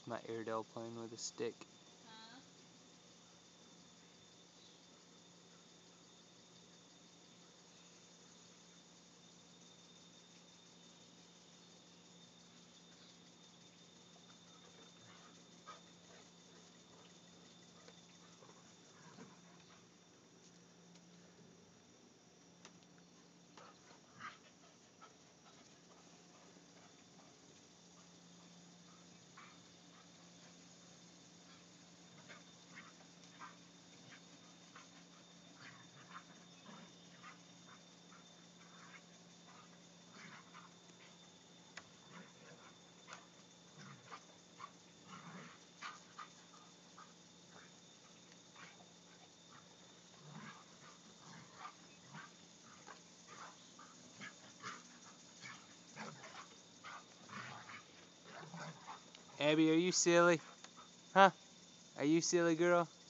It's my airedale playing with a stick. Huh? Abby, are you silly? Huh? Are you silly, girl?